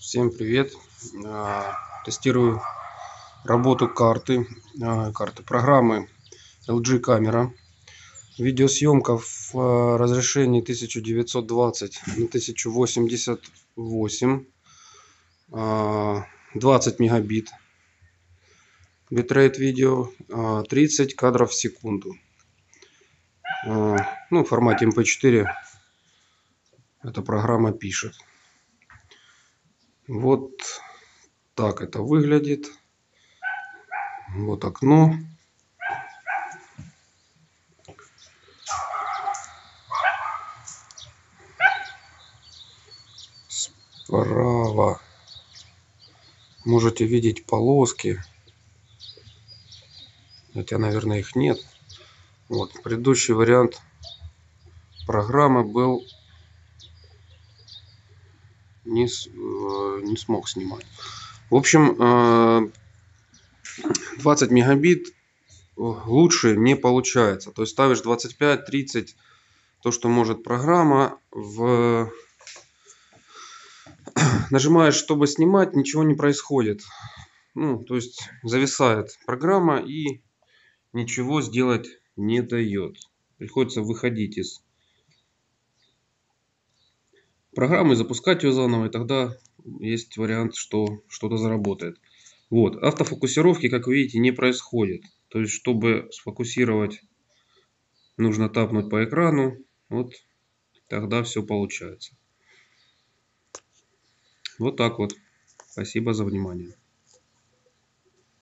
Всем привет! Тестирую работу карты программы LG Camera. Видеосъемка в разрешении 1920 на 1088, 20 мегабит. Битрейт видео 30 кадров в секунду. Ну, в формате MP4 эта программа пишет. Вот так это выглядит. Вот окно. Справа можете видеть полоски. Хотя, наверное, их нет. Вот предыдущий вариант программы был не смог снимать. В общем, 20 мегабит лучше не получается. То есть ставишь 25-30, то, что может программа. Нажимаешь, чтобы снимать, ничего не происходит. Ну, то есть зависает программа и ничего сделать не дает. Приходится выходить из программы, запускать ее заново, и тогда есть вариант, что что-то заработает. Вот, автофокусировки, как вы видите, не происходит. То есть, чтобы сфокусировать, нужно тапнуть по экрану. Вот тогда все получается. Вот так вот. Спасибо за внимание.